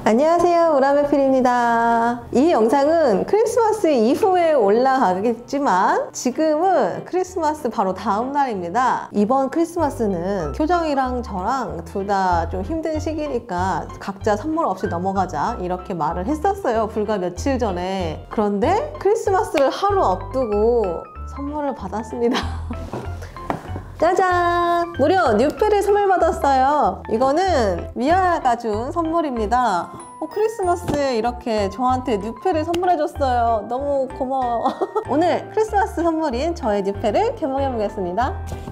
안녕하세요, 우라메필입니다. 이 영상은 크리스마스 이후에 올라가겠지만 지금은 크리스마스 바로 다음 날입니다. 이번 크리스마스는 효정이랑 저랑 둘 다 좀 힘든 시기니까 각자 선물 없이 넘어가자 이렇게 말을 했었어요, 불과 며칠 전에. 그런데 크리스마스를 하루 앞두고 선물을 받았습니다. 짜잔! 무려 뉴페를 선물 받았어요. 이거는 미아가 준 선물입니다. 크리스마스에 이렇게 저한테 뉴페를 선물해줬어요. 너무 고마워. 오늘 크리스마스 선물인 저의 뉴페를 개봉해보겠습니다.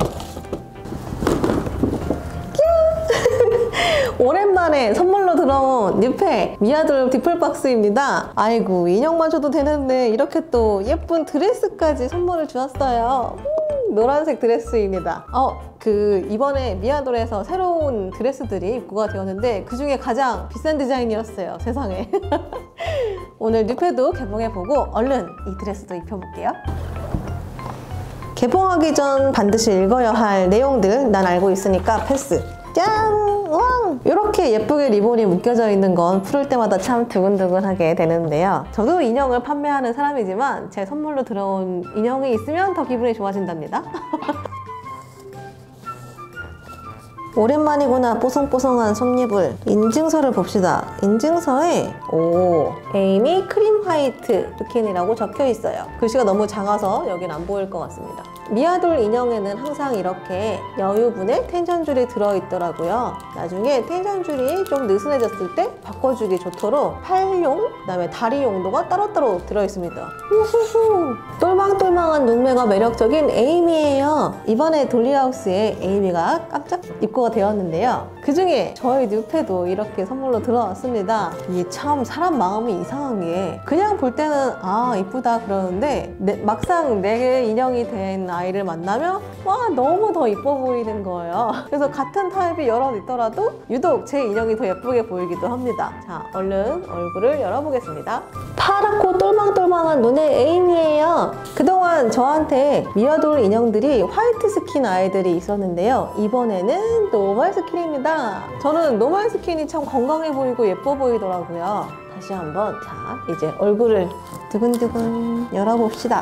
오랜만에 선물로 들어온 뉴페 미아돌 디플박스입니다. 아이고, 인형만 줘도 되는데 이렇게 또 예쁜 드레스까지 선물을 주었어요. 노란색 드레스입니다. 이번에 미아돌에서 새로운 드레스들이 입고가 되었는데 그 중에 가장 비싼 디자인이었어요, 세상에. 오늘 뉴페도 개봉해보고 얼른 이 드레스도 입혀볼게요. 개봉하기 전 반드시 읽어야 할 내용들 난 알고 있으니까 패스. 짠! 왕! 이렇게 예쁘게 리본이 묶여져 있는 건 풀을 때마다 참 두근두근하게 되는데요. 저도 인형을 판매하는 사람이지만 제 선물로 들어온 인형이 있으면 더 기분이 좋아진답니다. 오랜만이구나, 뽀송뽀송한 솜잎을. 인증서를 봅시다. 인증서에 에이미 크림 화이트 루킨이라고 적혀 있어요. 글씨가 너무 작아서 여긴 안 보일 것 같습니다. 미아돌 인형에는 항상 이렇게 여유분의 텐션줄이 들어있더라고요. 나중에 텐션줄이 좀 느슨해졌을 때 바꿔주기 좋도록 팔용, 그다음에 다리 용도가 따로따로 들어있습니다. 우후후! 똘망똘망한 눈매가 매력적인 에이미예요. 이번에 돌리하우스에 에이미가 깜짝 입고가 되었는데요. 그 중에 저희 뉴페도 이렇게 선물로 들어왔습니다. 이게 참 사람 마음이 이상한 게 그냥 볼 때는 이쁘다 그러는데 막상 내 인형이 된 아이를 만나면 너무 더 이뻐 보이는 거예요. 그래서 같은 타입이 여러 있더라도 유독 제 인형이 더 예쁘게 보이기도 합니다. 자, 얼른 얼굴을 열어보겠습니다. 파랗고 똘망똘망한 눈의 에이미예요. 그동안 저한테 미아돌 인형들이 화이트 스킨 아이들이 있었는데요. 이번에는 노멀 스킨입니다. 저는 노멀 스킨이 참 건강해 보이고 예뻐 보이더라고요. 다시 한번, 자, 이제 얼굴을 두근두근 열어봅시다.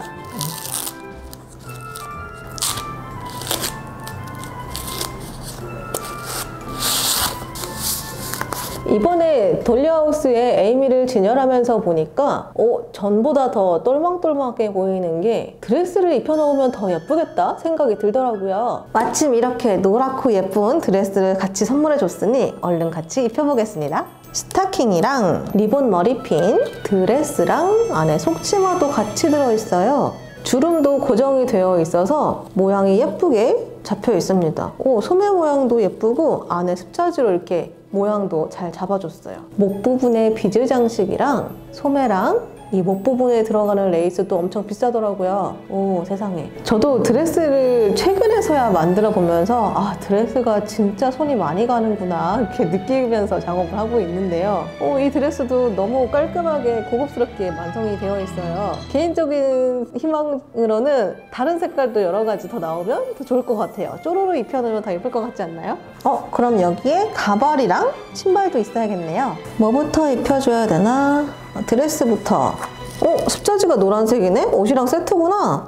이번에 돌리하우스에 에이미를 진열하면서 보니까 전보다 더 똘망똘망하게 보이는 게 드레스를 입혀놓으면 더 예쁘겠다 생각이 들더라고요. 마침 이렇게 노랗고 예쁜 드레스를 같이 선물해줬으니 얼른 같이 입혀보겠습니다. 스타킹이랑 리본 머리핀, 드레스랑 안에 속치마도 같이 들어있어요. 주름도 고정이 되어 있어서 모양이 예쁘게 잡혀 있습니다. 소매 모양도 예쁘고 안에 습자지로 이렇게 모양도 잘 잡아줬어요. 목 부분에 비즈 장식이랑 소매랑 이 목 부분에 들어가는 레이스도 엄청 비싸더라고요. 세상에. 저도 드레스를 최근에서야 만들어 보면서 드레스가 진짜 손이 많이 가는구나 이렇게 느끼면서 작업을 하고 있는데요. 이 드레스도 너무 깔끔하게 고급스럽게 완성이 되어 있어요. 개인적인 희망으로는 다른 색깔도 여러 가지 더 나오면 더 좋을 것 같아요. 쪼로로 입혀놓으면 더 예쁠 것 같지 않나요? 그럼 여기에 가발이랑 신발도 있어야겠네요. 뭐부터 입혀줘야 되나? 드레스부터. 습자지가 노란색이네? 옷이랑 세트구나.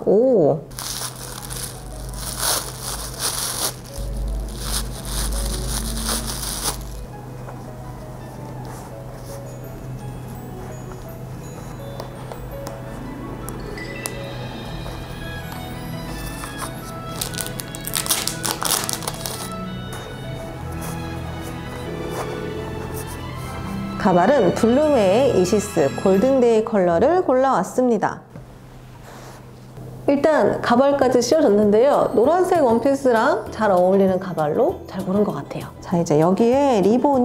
가발은 블루메의 이시스 골든데이 컬러를 골라왔습니다. 일단 가발까지 씌워줬는데요. 노란색 원피스랑 잘 어울리는 가발로 잘 고른 것 같아요. 자, 이제 여기에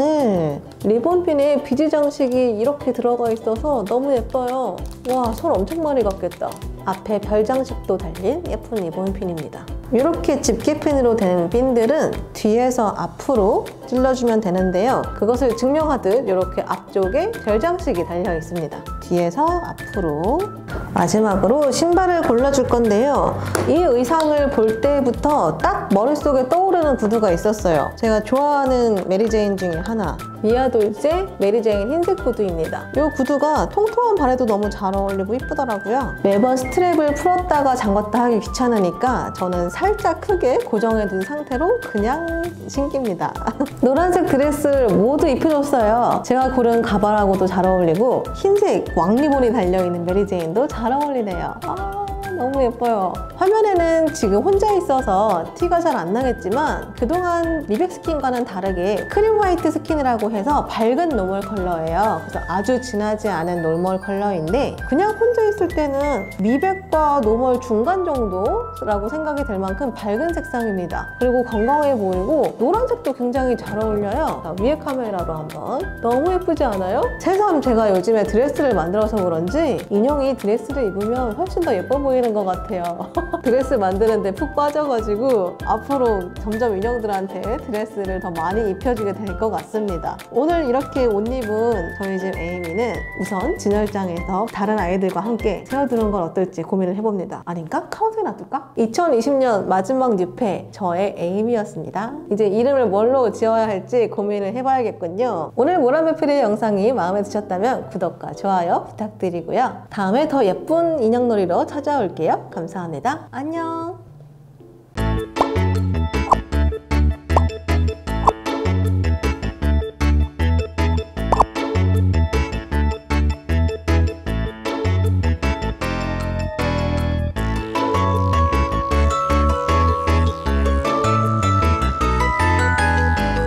리본핀에 비즈 장식이 이렇게 들어가 있어서 너무 예뻐요. 와, 손 엄청 많이 갔겠다. 앞에 별 장식도 달린 예쁜 리본핀입니다. 이렇게 집게핀으로 된 핀들은 뒤에서 앞으로 찔러주면 되는데요. 그것을 증명하듯 이렇게 앞쪽에 별 장식이 달려 있습니다. 뒤에서 앞으로 마지막으로 신발을 골라줄 건데요. 이 의상을 볼 때부터 딱 머릿속에 떠오르는 구두가 있었어요. 제가 좋아하는 메리제인 중에 하나, 미아돌제 메리제인 흰색 구두입니다. 이 구두가 통통한 발에도 너무 잘 어울리고 이쁘더라고요. 매번 스트랩을 풀었다가 잠갔다 하기 귀찮으니까 저는 살짝 크게 고정해둔 상태로 그냥 신깁니다. 노란색 드레스를 모두 입혀줬어요. 제가 고른 가발하고도 잘 어울리고 흰색 왕리본이 달려있는 메리제인도 잘 어울리네요. 너무 예뻐요. 화면에는 지금 혼자 있어서 티가 잘 안 나겠지만 그동안 미백 스킨과는 다르게 크림 화이트 스킨이라고 해서 밝은 노멀 컬러예요. 그래서 아주 진하지 않은 노멀 컬러인데 그냥 혼자 있을 때는 미백과 노멀 중간 정도라고 생각이 들 만큼 밝은 색상입니다. 그리고 건강해 보이고 노란색도 굉장히 잘 어울려요. 자, 위에 카메라로 한번. 너무 예쁘지 않아요? 새삼 제가 요즘에 드레스를 만들어서 그런지 인형이 드레스를 입으면 훨씬 더 예뻐 보이는 것 같아요. 드레스 만드는데 푹 빠져가지고 앞으로 점점 인형들한테 드레스를 더 많이 입혀주게 될 것 같습니다. 오늘 이렇게 옷 입은 저희 집 에이미는 우선 진열장에서 다른 아이들과 함께 세워두는 건 어떨지 고민을 해봅니다. 아닌가? 카운트에 놔둘까? 2020년 마지막 뉴페 저의 에이미였습니다. 이제 이름을 뭘로 지어야 할지 고민을 해봐야겠군요. 오늘 모란매필의 영상이 마음에 드셨다면 구독과 좋아요 부탁드리고요. 다음에 더 예쁜 인형놀이로 찾아올게요. 감사합니다. 안녕.